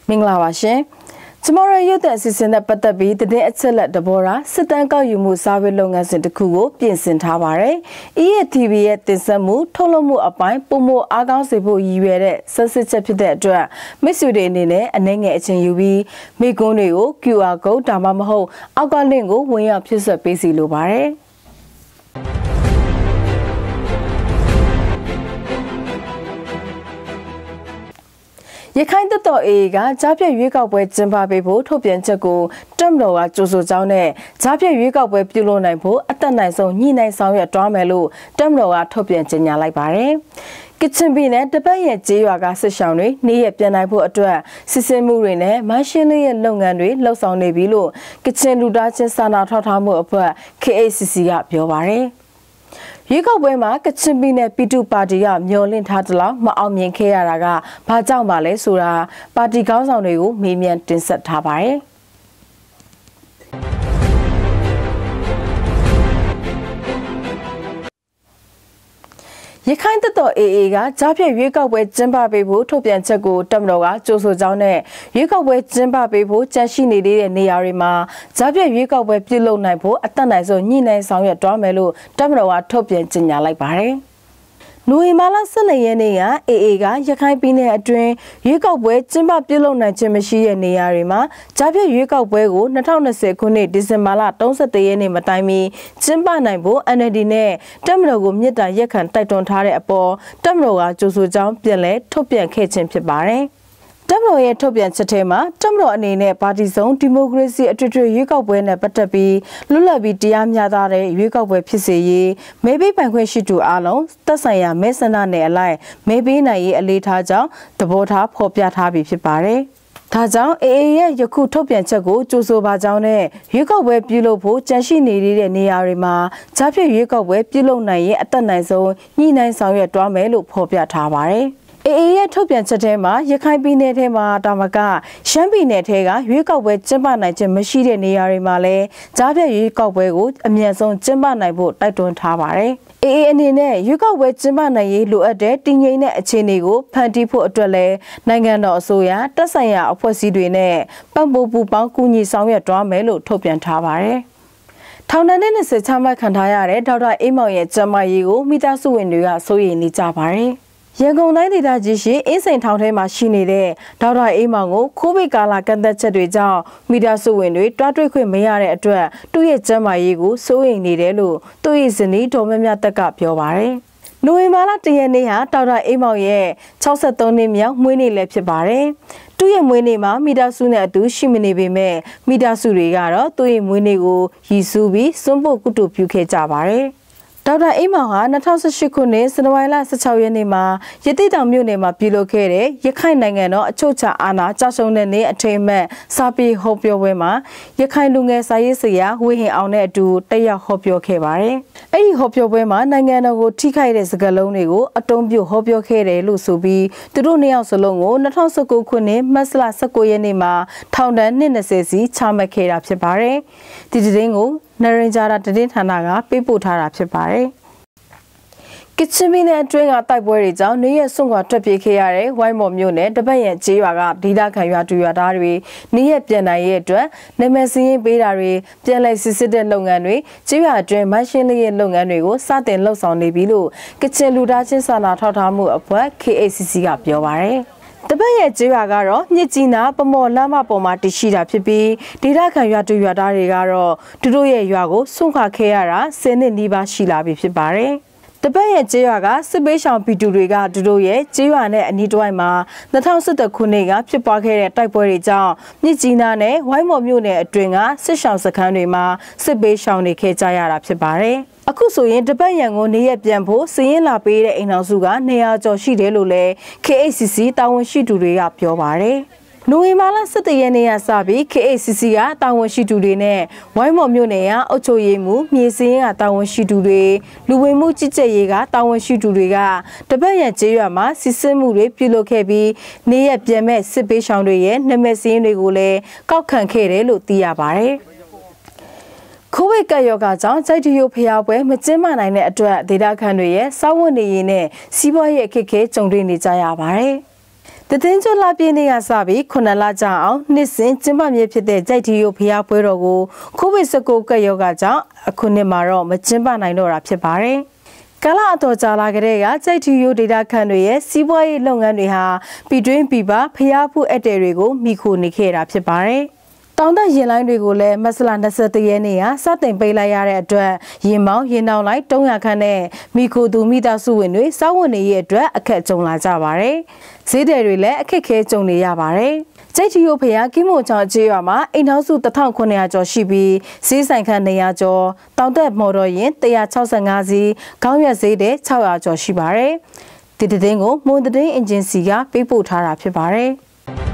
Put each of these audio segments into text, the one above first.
မင်္ဂလာပါရှင်ကျမတို့ရုပ်သံအစီအစဉ်နဲ့ပတ်သက်ပြီးသတင်းအချက်အလက်တဘောရာစစ်တမ်းကောက်ယူမှုစာပေလုပ်ငန်းစဉ်တစ်ခုကိုပြင်ဆင်ထားပါတယ်။ EATV ရဲ့တင်ဆက်မှုထုတ်လုပ်မှုအပိုင်းပုံမအားကောင်းစေဖို့ရည်ရွယ်တဲ့ဆက်စစ်ချက်ဖြစ်တဲ့အတွက်မိတ်ဆွေတွေအနေနဲ့အနေငယ်အချင်းယူပြီးမိကွန်းတွေကို QR code ဒါမှမဟုတ်အောက်ကလင့်ကိုဝင်ရောက်ဖြည့်ဆွတ်ပေးစီလိုပါတယ်။ရခိုင်တပ်တော် AA ကကြားဖြတ်ရွေးကောက်ပွဲကျင်းပပေးဖို့ထုတ်ပြန်ချက်ကိုတပ်မတော်ကကြိုဆိုကြောင်းနဲ့ကြားဖြတ်ရွေးကောက်ပွဲပြုလုပ်နိုင်ဖို့အသက်နိုင်ဆုံးညှိနှိုင်းဆောင်ရွက်တွားမယ်လို့တပ်မတော်ကထုတ်ပြန်ကြေညာလိုက်ပါတယ်။ကချင်ပြည်နယ်တပတ်ရဲ့ကျေးရွာကစစ်ရှောင်းတွေနေရပြန်နိုင်ဖို့အတွက်စစ်စင်မှုတွေနဲ့မရှင်းလေးရဲ့လုပ်ငန်းတွေလှုပ်ဆောင်နေပြီလို့ကချင်လူသားချင်းစာနာထောက်ထားမှုအဖွဲ့ KACC ကပြောပါတယ်။ရွေးကောက်ပွဲမှာကချင်ပြည်နယ်ပြည်သူ့ပါတီကမျှော်လင့်ထားသလောက်မအောင်မြင်ခဲ့ရတာကဘာကြောင့်ပါလဲဆိုတာပါတီခေါင်းဆောင်တွေကိုမေးမြန်းတင်ဆက်ထားပါတယ်။ရခိုင်တပ်တော် AA ကကြားဖြတ်ရွေးကောက်ပွဲကျင်းပပေးဖို့ထုတ်ပြန်ချက်ကိုတပ်မတော်ကကြိုဆိုကြောင်းနဲ့ရွေးကောက်ပွဲကျင်းပပေးဖို့ကြန့်ရှိနေတဲ့နေရာတွေမှာကြားဖြတ်ရွေးကောက်ပွဲပြုလုပ်နိုင်ဖို့အသက်နိုင်ဆုံးညှိနှိုင်းဆောင်ရွက်တွားမယ်လို့တပ်မတော်ကထုတ်ပြန်ကြေညာလိုက်ပါတယ်။နိုဝင်ဘာလ12ရက်နေ့က AA ကရခိုင်ပြည်နယ်အတွင်းရွေးကောက်ပွဲကျင်းပပြုလုပ်နိုင်ခြင်းမရှိတဲ့နေရာတွေမှာကြားဖြတ်ရွေးကောက်ပွဲကို2020ခုနှစ်ဒီဇင်ဘာလ31ရက်နေ့မတိုင်မီကျင်းပနိုင်ဖို့ NLD နဲ့တပ်မတော်ကိုမြစ်တာရက်ခံတိုက်တွန်းထားတဲ့အပေါ်တပ်မတော်ကကြိုဆိုကြောင်းပြန်လည်ထုတ်ပြန်ခဲ့ခြင်းဖြစ်ပါတယ်။တပ်မတော်ရဲ့ထုတ်ပြန်ချက်ထဲမှာတပ်မတော်အနေနဲ့ပါတီစုံဒီမိုကရေစီအထွေထွေရွေးကောက်ပွဲနဲ့ပတ်သက်ပြီးလွတ်လပ်ပြီးတရားမျှတတဲ့ရွေးကောက်ပွဲဖြစ်စေရေးမဲပေးပိုင်ခွင့်ရှိသူအားလုံးသက်ဆိုင်ရာမဲဆန္ဒနယ်အလိုက်မဲပေးနိုင်ရေးအလေးထားကြောင်းသဘောထားဖော်ပြထားပြီးဖြစ်ပါတယ်။ဒါကြောင့် AA ရဲ့ယခုထုတ်ပြန်ချက်ကိုကြိုဆိုပါကြောင်းနဲ့ရွေးကောက်ပွဲပြုလုပ်ဖို့ကြန့်ရှိနေတဲ့နေရာတွေမှာကြားဖြတ်ရွေးကောက်ပွဲပြုလုပ်နိုင်ရင်အသက်နိုင်ဆုံးညှိနှိုင်းဆောင်ရွက်တွားမယ်လို့ဖော်ပြထားပါတယ်။ AA ရဲ့ထုတ်ပြန်ချက်ထဲမှာရခိုင်ပြည်နယ်ထဲမှာတာမကရှမ်းပြည်နယ်ထဲကရွေးကောက်ပွဲကျင်းပနိုင်ခြင်းမရှိတဲ့နေရာတွေမှာလည်းကြားဖြတ်ရွေးကောက်ပွဲကိုအမြန်ဆုံးကျင်းပနိုင်ဖို့တိုက်တွန်းထားပါတယ်။ AA အနေနဲ့ရွေးကောက်ပွဲကျင်းပနိုင်ရေးလိုအပ်တဲ့တည်ငြိမ်တဲ့အခြေအနေကိုဖန်တီးဖို့အတွက်လည်းနိုင်ငံတော်အစိုးရတပ်ဆိုင်ရာအဖွဲ့အစည်းတွေနဲ့ပံ့ပိုးပူးပေါင်းကူညီဆောင်ရွက်တွားမယ်လို့ထုတ်ပြန်ထားပါတယ်။ထောင်ဒဏ်နဲ့20ချမှတ်ခံထားရတဲ့ဒေါက်တာအေးမောင်ရဲ့ကျန်းမာရေးကိုမိသားစုဝင်တွေကစိုးရိမ်နေကြပါတယ်။ရန်ကုန်တိုင်းဒေသကြီးရှိအင်းစိန်ထောင်ထဲမှာရှိနေတဲ့ဒေါက်တာအေးမောင်ကိုကိုဗစ်ကာလကန့်သတ်ချက်တွေကြောင့်မိသားစုဝင်တွေတွားတွေ့ခွင့်မရတဲ့အတွက်သူ့ရဲ့ကျန်းမာရေးကိုစိုးရိမ်နေတယ်လို့သူ့ရဲ့ဇနီးဒေါ်မြမြတက်ကပြောပါတယ်။နိုဝင်ဘာလ1ရက်နေ့ဟာဒေါက်တာအေးမောင်ရဲ့63နှစ်မြောက်မွေးနေ့လည်းဖြစ်ပါတယ်။သူ့ရဲ့မွေးနေ့မှာမိသားစုနဲ့အတူရှိမနေပေမဲ့မိသားစုတွေကတော့သူ့ရဲ့မွေးနေ့ကိုရည်စူးပြီးစွန့်ပုတ်ကုတုပြုခဲ့ကြပါတယ်။ဒေါက်တာအေးမောင်ဟာ2018ခုနှစ်ဇန်နဝါရီလ16ရက်နေ့မှာရတိတောင်မြို့နယ်မှာပြုလုပ်ခဲ့တဲ့ရခိုင်နိုင်ငံတော်အချုပ်အခြာအာဏာကြာရှုံးတဲ့နေ့အထိမ်းအမှတ်စာပေဟောပြောပွဲမှာရခိုင်လူငယ်စာရေးဆရာဝေဟင်အောင်နဲ့အတူတက်ရောက်ဟောပြောခဲ့ပါတယ်။အဲ့ဒီဟောပြောပွဲမှာနိုင်ငံတော်ကိုထိခိုက်တဲ့စကားလုံးတွေကိုအတုံးပြုဟောပြောခဲ့တယ်လို့ဆိုပြီးသူတို့နှစ်ယောက်စလုံးကို2019ခုနှစ်မတ်လ19ရက်နေ့မှာထောင်ဒဏ်20စီချမှတ်ခဲ့တာဖြစ်ပါတယ်။ဒီသတင်းကိုနရင်ဂျာရာသတင်းဌာနကပေးပို့ထားတာဖြစ်ပါတယ်။ကချင်ပြည်နယ်အတွင်းကတိုက်ပွဲတွေကြောင့်နေရစွန့်ခွာထွက်ပြေးခဲ့ရတဲ့ဝိုင်းမော်မြို့နယ်တပတ်ရန်ကျေးရွာကဒေသခံရွာသူရွာသားတွေနေရပြန်နိုင်ရဲ့အတွက်နာမည်စင်းပေးတာတွေပြန်လည်စစ်စစ်တဲ့လုပ်ငန်းတွေကျေးရွာအတွင်းမရှင်းလေးရဲ့လုပ်ငန်းတွေကိုစတင်လှုပ်ဆောင်နေပြီလို့ကချင်လူသားချင်းစာနာထောက်ထားမှုအဖွဲ့ KACC ကပြောပါတယ်။တပတ်ရဲ့ကျေးရွာကတော့မြစ်ကြီးနားပမော်လမ်းမပေါ်မှာတည်ရှိတာဖြစ်ပြီးဒေသခံရွာသူရွာသားတွေကတော့သူတို့ရဲ့ရွာကိုဆွန့်ခွာခဲ့ရတာ10နှစ်နီးပါးရှိလာပြီဖြစ်ပါတယ်။တပတ်ရဲ့ကျေးရွာကစစ်ပေးရှောင်ပြည်သူတွေကသူတို့ရဲ့ကျေးရွာနဲ့အနီးတစ်ဝိုက်မှာ2017ခုနှစ်ကဖြစ်ပွားခဲ့တဲ့တိုက်ပွဲတွေကြောင့်မြစ်ကြီးနားနဲ့ဝိုင်းမော်မြို့နယ်အတွင်းကစစ်ရှောင်စခန်းတွေမှာစစ်ပေးရှောင်နေခဲ့ကြရတာဖြစ်ပါတယ်။အခုဆိုရင်တပတ်ရန်ကိုနေရပြန်ဖို့စည်ရင်လာပေးတဲ့အိမ်တော်စုက200ကျော်ရှိတယ်လို့လည်း KACC တာဝန်ရှိသူတွေကပြောပါတယ်။နိုဝင်ဘာလ17ရက်နေ့ကစပြီး KACC ကတာဝန်ရှိသူတွေနဲ့ဝိုင်းမော်မြို့နယ်ကအုပ်ချုပ်ရေးမှူးမြေစင်းကတာဝန်ရှိသူတွေလူဝင်မှုကြီးကြပ်ရေးကတာဝန်ရှိသူတွေကတပတ်ရန်ကျေးရွာမှာစစ်ဆေးမှုတွေပြုလုပ်ခဲ့ပြီးနေရပြန်မဲ့စစ်ပေးရှောင်တွေရဲ့နာမည်စင်းတွေကိုလည်းကောက်ခံခဲ့တယ်လို့သိရပါတယ်။ကိုဗစ်ကပ်ရောဂါကြောင့်ကြိုက်တရုတ်ဖျားပွဲမကျင်းပနိုင်တဲ့အတွက်ဒေသခံတွေရဲ့စားဝတ်နေရေးနဲ့စီးပွားရေးအခက်အခဲကြုံတွေ့နေကြရပါတယ်။တင်းကျွလာပြင်းနေရစပြီးခုနလကြအောင်နှစ်စဉ်ကျင်းပမြဲဖြစ်တဲ့ကြိုက်တီယိုဖျားပွဲတော်ကိုကိုဗစ်-19 ကပ်ရောဂါကြောင့်အခုနှစ်မှာတော့မကျင်းပနိုင်တော့တာဖြစ်ပါတယ်။ကာလအတော်ကြာလာကြတဲ့ကြိုက်တီယိုဒေတာခန့်တွေရဲ့စီးပွားရေးလုပ်ငန်းတွေဟာပြည်တွင်းပြည်ပဖျားဖူးအပ်တဲ့တွေကိုမိခိုနေခဲ့တာဖြစ်ပါတယ်။တောင်တရင်လိုင်းတွေကိုလည်းမဆလာ21ရက်နေ့ကစတင်ပိတ်လိုက်ရတဲ့အတွက်ရင်မောင်းရင်နှောင်းလိုက်300ခန်းနဲ့မိခိုသူမိသားစုဝင်တွေစောင့်ဝင်နေရဲ့အတွက်အခက်ကြုံလာကြပါတယ်။ဈေးတယ်တွေလည်းအခက်ခဲကြုံနေရပါတယ်။ကြိတ်တီယိုဖျားကိမိုချောင်းကျေးရွာမှာအိမ်ထောင်စု1900ကျော်ရှိပြီးဈေးဆိုင်ခန်း200ကျော်တောင်တက်မော်တော်ယာဉ်165စီးခေါင်းရွက်ဈေးတဲ့600ကျော်ရှိပါတယ်။ဒီသတင်းကိုမွန်သတင်းအင်ဂျင်စီကပေးပို့ထားတာဖြစ်ပါတယ်။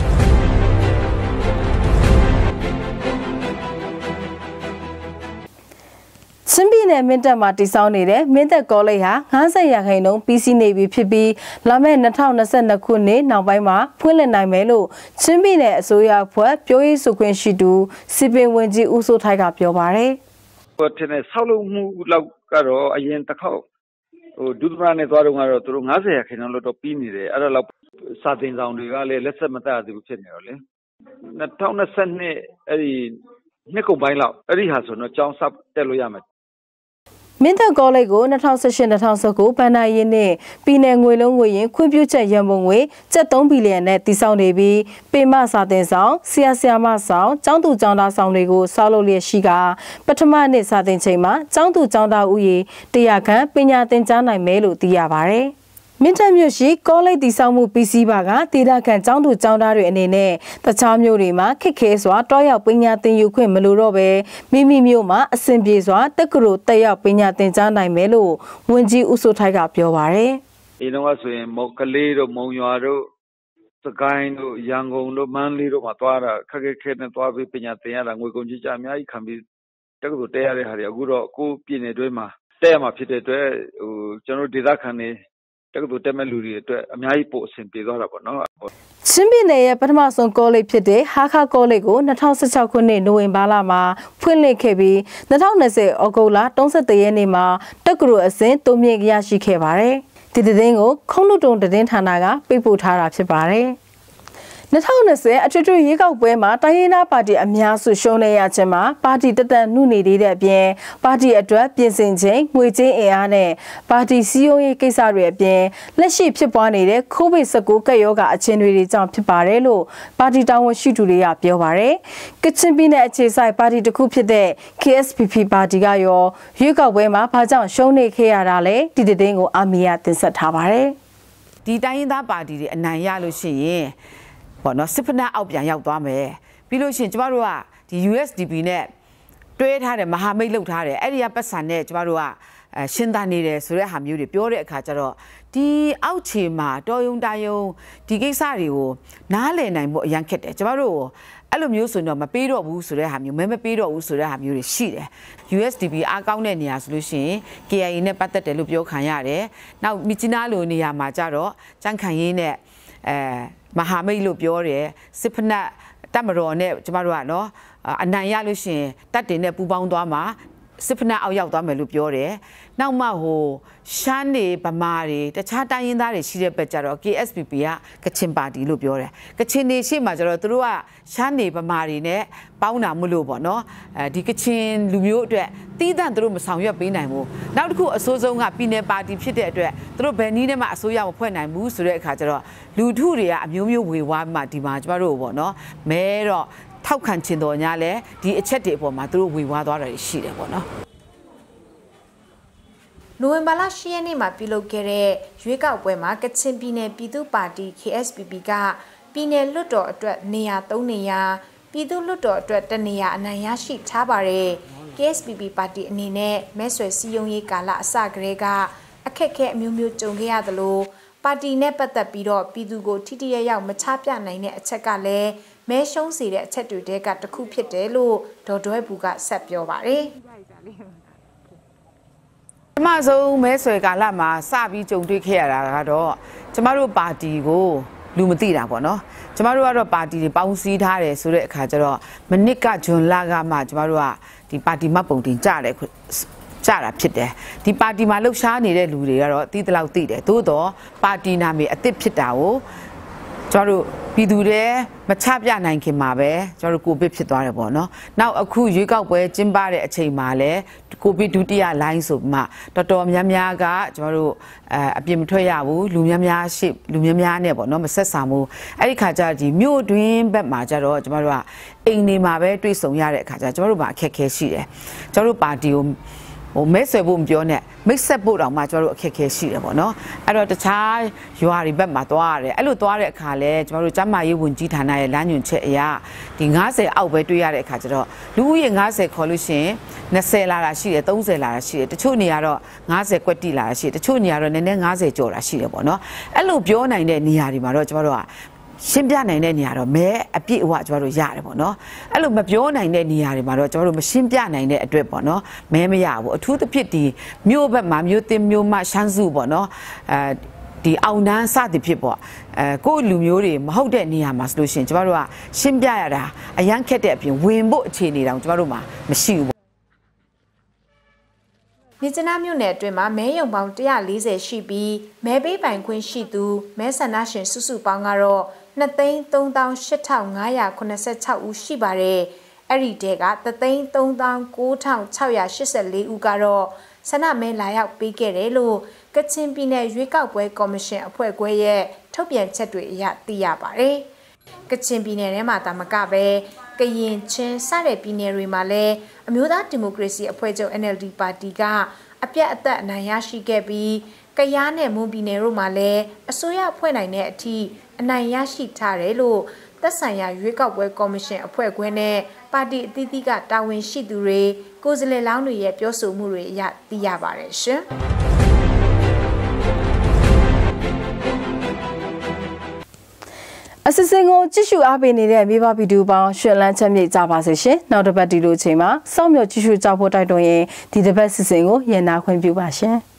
ချင်းပြည်နယ်မင်းတပ်မှာတည်ဆောက်နေတဲ့မင်းတပ်ကောလိပ်ဟာ50ရာခိုင်နှုန်းပြီးစီးနေပြီဖြစ်ပြီးလာမယ့်2022ခုနှစ်နောက်ပိုင်းမှာဖွင့်လှစ်နိုင်မယ်လို့ချင်းပြည်နယ်အစိုးရအဖွဲ့ပြောရေးဆိုခွင့်ရှိသူစီပင်ဝင်ကြီးဦးစိုးထိုက်ကပြောပါတယ်။ဟိုတင်ဆောက်လုပ်မှုလောက်ကတော့အရင်တစ်ခေါက်ဒုသမနဲ့သွားတော့ကတော့သူတို့50ရာခိုင်နှုန်းလောက်တော့ပြီးနေတယ်အဲ့ဒါလောက်စာတင်ဆောင်တွေကလည်းလက်ဆက်မသက်သေးဘူးဖြစ်နေတော့လေ2022အဲ့ဒီနှစ်ကုန်ပိုင်းလောက်အဲ့ဒီဟာဆိုတော့ကျောင်းစတက်လို့ရမယ်မင်းတပ်ကောလိပ်ကို2018-2019ဘဏ္ဍာရေးနဲ့ပြည်내ငွေလုံးငွေရင်ခွင့်ပြုချက်ရန်ပုံငွေ3 ဘီလီယံနဲ့တည်ဆောက်နေပြီးပေမစာတင်ဆောင်ဆရာမဆောင်ကျောင်းသူကျောင်းသားဆောင်တွေကိုဆောက်လုပ်လျက်ရှိကပထမနှစ်စာတင်ချိန်မှာကျောင်းသူကျောင်းသားဦးရေ100ခန့်ပညာသင်ကြားနိုင်မယ်လို့သိရပါတယ်မင်းတပ်မြို့ရှိကောလိပ်တည်ဆောက်မှုပြီးစီးပါကဒေသခံကျောင်းသူကျောင်းသားတွေအနေနဲ့တခြားမြို့တွေမှာခက်ခဲစွာတွားရောက်ပညာသင်ယူခွင့်မလိုတော့ပဲမိမိမြို့မှာအဆင်ပြေစွာတက္ကသိုလ်တက်ရောက်ပညာသင်ကြားနိုင်မယ်လို့ဝန်ကြီးဦးစိုးထိုက်ကပြောပါတယ်။ဒီတော့ဆိုရင်ကလေးတို့မုံရွာတို့စကိုင်းတို့ရန်ကုန်တို့မန္တလေးတို့မှာတွားတာခက်ခဲနဲ့တွားပြီးပညာသင်ရတာငွေကုန်ကြီးကြအများကြီးခံပြီးတက္ကသိုလ်တက်ရတဲ့ဟာတွေအခုတော့ကိုယ်ပြည်နယ်တွင်းမှာတက်ရမှာဖြစ်တဲ့အတွက်ကျွန်တော်ဒေသခံတွေတက္ကသိုလ်တက်မဲ့လူတွေအတွက်အများကြီးပို့အဆင်ပြေသွားတာပေါ့နော်ချင်းပြည်နယ်ရဲ့ပထမဆုံးကောလိပ်ဖြစ်တဲ့ဟာခါကောလိပ်ကို2016ခုနှစ်နိုဝင်ဘာလမှာဖွင့်လှစ်ခဲ့ပြီး2020ဩဂုတ်လ31ရက်နေ့မှာတက္ကသိုလ်အဆင့်တိုးမြင့်ရရှိခဲ့ပါတယ်ဒီသတင်းကိုခုံးလူတုံသတင်းဌာနကပေးပို့ထားတာဖြစ်ပါတယ်2020အထွေထွေရွေးကောက်ပွဲမှာတိုင်းရင်းသားပါတီအများစုရှုံးနေရခြင်းမှာပါတီတက်တက်နှုတ်နေတဲ့အပြင်ပါတီအတွက်ပြင်ဆင်ခြင်းငွေကြေးအင်အားနဲ့ပါတီစည်းရုံးရေးကိစ္စတွေအပြင်လက်ရှိဖြစ်ပွားနေတဲ့ကိုဗစ်-19 ကပ်ရောဂါအခြေအနေတွေကြောင့်ဖြစ်ပါတယ်လို့ပါတီတာဝန်ရှိသူတွေကပြောပါတယ်။ကချင်ပြည်နယ်အခြေစိုက်ပါတီတစ်ခုဖြစ်တဲ့ KSPP ပါတီကရောရွေးကောက်ပွဲမှာဘာကြောင့်ရှုံးနေခဲ့ရတာလဲဒီသတင်းကိုအာမီယာတင်ဆက်ထားပါတယ်။ဒီတိုင်းရင်းသားပါတီတွေအနိုင်ရလို့ရှိရင်ပေါ့နော်စစ်ဖက်နှက်အောက်ပြန်ရောက်သွားမယ်ပြီးလို့ရှိရင်ကျမတို့ကဒီ USDP နဲ့တွဲထားတယ်မဟာမိတ်လုပ်ထားတယ်အဲ့ဒီကပတ်စံနဲ့ကျမတို့ကရှင်းသားနေတယ်ဆိုတဲ့ဟာမျိုးတွေပြောတဲ့အခါကျတော့ဒီအောက်ခြေမှာတော်ယုံတာယုံဒီကိစ္စတွေကိုနားလည်နိုင်ဖို့အရန်ခက်တယ်ကျမတို့အဲ့လိုမျိုးဆိုတော့မပေးတော့ဘူးဆိုတဲ့ဟာမျိုးမဲမပေးတော့ဘူးဆိုတဲ့ဟာမျိုးတွေရှိတယ် USDP အားကောင်းတဲ့နေရာဆိုလို့ရှိရင် KIA နဲ့ပတ်သက်တယ်လို့ပြောခံရတယ်နောက်မြစ်နာလိုနေရာမှာကြတော့ကြန့်ခိုင်ရေးနဲ့မဟာမိတ်လို့ပြောတယ်စစ်ဖက်နှက်တပ်မတော်နဲ့ကျမတို့ကနော်အနိုင်ရလို့ရှိရင်တပ်တင်နဲ့ပူးပေါင်းသွားမှာစစ်ဖက်နှက်အောက်ရောက်သွားမယ်လို့ပြောတယ်နောက်မှရှမ်းတွေဗမာတွေတခြားတိုင်းရင်းသားတွေရှိတဲ့ဘက်ကျတော့ KSPP ကကချင်ပါတီလို့ပြောတယ်ကချင်တွေရှေ့မှာကျတော့သူတို့ကရှမ်းတွေဗမာတွေနဲ့ပေါင်းတာမလို့ပေါ့နော်ဒီကချင်လူမျိုးအတွက်တီးတန့်သူတို့မဆောင်ရွက်ပေးနိုင်ဘူးနောက်တစ်ခုအစိုးဆုံးကပြည်နယ်ပါတီဖြစ်တဲ့အတွက်သူတို့ဘယ်နည်းနဲ့မှအစိုးရမဖွဲ့နိုင်ဘူးဆိုတဲ့အခါကျတော့လူထုတွေကအမျိုးမျိုးဝေဝါးမှဒီမှာကျမတို့ပေါ့နော်မဲတော့ထောက်ခံချင်တော်ညာလဲဒီအချက်တွေအပေါ်မှာသူတို့ဝေဝါးသွားတာရှိတယ်ပေါ့နော်နိုဝင်ဘာလ10ရက်နေ့မှာပြုလုပ်ခဲ့တဲ့ရွေးကောက်ပွဲမှာကချင်ပြည်နယ်ပြည်သူ့ပါတီ KSPP ကပြည်နယ်လွှတ်တော်အတွက်နေရာ3နေရာပြည်သူ့လွှတ်တော်အတွက်1နေရာအနိုင်ရရှိထားပါတယ် KSPP ပါတီအနေနဲ့မဲဆွယ်စည်းရုံးရေးကာလအစကတည်းကအခက်အခဲအမျိုးမျိုးကြုံခဲ့ရသလိုပါတီနဲ့ပတ်သက်ပြီးတော့ပြည်သူကိုထိထိရောက်မချပြနိုင်တဲ့အချက်ကလည်းမဲရှုံးစေတဲ့အချက်တွေတဲကတစ်ခုဖြစ်တယ်လို့ဒေါ်တွဲဘူကဆက်ပြောပါတယ်ပထမဆုံးမဲဆွယ်ကာလမှာစပြီးကြုံတွေ့ခဲ့ရတာကတော့ကျမတို့ပါတီကိုလူမသိတာပေါ့နော်ကျမတို့ကတော့ပါတီတွေပေါင်းစည်းထားတယ်ဆိုတဲ့အခါကျတော့မနစ်ကဂျွန်လကမှကျမတို့ကဒီပါတီမှတ်ပုံတင်ကြတယ်ကြတာဖြစ်တယ်ဒီပါတီမှာလှုပ်ရှားနေတဲ့လူတွေကတော့တီးတလောက်သိတယ်သို့တော့ပါတီနာမည်အစ်စ်ဖြစ်တာကိုကျွန်တော်တို့ပြည်သူတွေမချပြနိုင်ခင်မှာပဲကျွန်တော်တို့ကိုဗစ်ဖြစ်သွားတယ်ပေါ့နော်နောက်အခုရွေးကောက်ပွဲကျင်းပတဲ့အချိန်မှာလည်းကိုဗစ်ဒုတိယလိုင်းဆိုပြီးမှတော်တော်များများကကျွန်တော်တို့အပြင်မထွက်ရဘူးလူများများနဲ့ပေါ့နော်မဆက်ဆံဘူးအဲ့ဒီခါကျဒီမြို့တွင်းဘက်မှာကျတော့ကျွန်တော်တို့ကအိမ်နေမှာပဲတွေ့ဆုံရတဲ့အခါကျကျွန်တော်တို့မှာအခက်အခဲရှိတယ်ကျွန်တော်တို့ပါတီကိုမဲဆွယ်ဖို့မပြောနဲ့မိတ်ဆက်ဖို့တောင်မှကျွန်တော်တို့အခက်အခဲရှိတယ်ပေါ့နော်အဲ့တော့တခြားရွာတွေဘက်မှာသွားရတယ်အဲ့လိုသွားတဲ့အခါလဲကျွန်တော်တို့ကျမရေးဝန်ကြီးဌာနရဲ့လမ်းညွှန်ချက်အရဒီ90အောက်ပဲတွေ့ရတဲ့အခါကျတော့လူဦးရေ90ခေါ်လို့ရှိရင်20လာတာရှိတယ်30လာတာရှိတယ်တချို့နေရာတော့90ကွက်တိလာတာရှိတယ်တချို့နေရာတော့နည်းနည်း90ကျော်တာရှိတယ်ပေါ့နော်အဲ့လိုပြောနိုင်တဲ့နေရာတွေမှာတော့ကျွန်တော်တို့ကရှင်းပြနိုင်တဲ့နေရာတော့မဲအပြည့်အဝကျွန်တော်တို့ရတယ်ပေါ့နော်အဲ့လိုမပြောနိုင်တဲ့နေရာတွေမှာတော့ကျွန်တော်တို့မရှင်းပြနိုင်တဲ့အတွက်ပေါ့နော်မဲမရဘူးအထူးသဖြင့်ဒီမြို့ဘက်မှာမြို့တင်မြို့မရှမ်းစုပေါ့နော်ဒီအောင်တန်းစသည်ဖြစ်ပေါ့ကိုယ့်လူမျိုးတွေမဟုတ်တဲ့နေရာမှာဆိုလို့ရှိရင်ကျွန်တော်တို့ကရှင်းပြရတာအရန်ခက်တဲ့အပြင်ဝင်ဖို့အခြေအနေတောင်ကျွန်တော်တို့မှာမရှိဘူးမြစ်ကျနာမြို့နယ်အတွင်းမှာမဲရုံပေါင်း140ရှိပြီးမဲပေးပိုင်ခွင့်ရှိသူမဲဆန္ဒရှင်စုစုပေါင်းကတော့2,38,586 ဦးရှိပါတယ်။အဲ့ဒီတဲက3,39,684 ဦးကတော့ဆန္ဒမဲလာရောက်ပေးခဲ့တယ်လို့ကချင်ပြည်နယ်ရွေးကောက်ပွဲကော်မရှင်အဖွဲ့ခွဲရဲ့ထုတ်ပြန်ချက်တွေအရသိရပါတယ်။ကချင်ပြည်နယ်ထဲမှာတာမကပဲကရင်ချင်းစတဲ့ပြည်နယ်တွေမှာလည်းအမျိုးသားဒီမိုကရေစီအဖွဲ့ချုပ် NLD ပါတီကအပြတ်အသတ်အနိုင်ရရှိခဲ့ပြီးကယားနဲ့မွန်ပြည်နယ်တို့မှာလည်းအစိုးရဖွဲ့နိုင်တဲ့အထိအနိုင်ရရှိထားတယ်လို့သက်ဆိုင်ရာရွေးကောက်ပွဲကော်မရှင်အဖွဲ့ခွဲနဲ့ပါတီအသီးသီးကတာဝန်ရှိသူတွေကိုယ်စားလှယ်လောင်းတွေရဲ့ပြောဆိုမှုတွေအရသိရပါတယ်ရှင်အစစ်စင်ကိုကြည့်ရှုအားပေးနေတဲ့မိဘဗီဒီယိုပေါင်းရှင်လန်းချက်မြေကြပါစေရှင်နောက်တစ်ပတ်ဒီလိုချိန်မှာစောင့်မျှော်ကြည့်ရှုကြဖို့တိုက်တွန်းရင်ဒီတစ်ပတ်စစ်စင်ကိုရန်နာခွင့်ပြုပါရှင်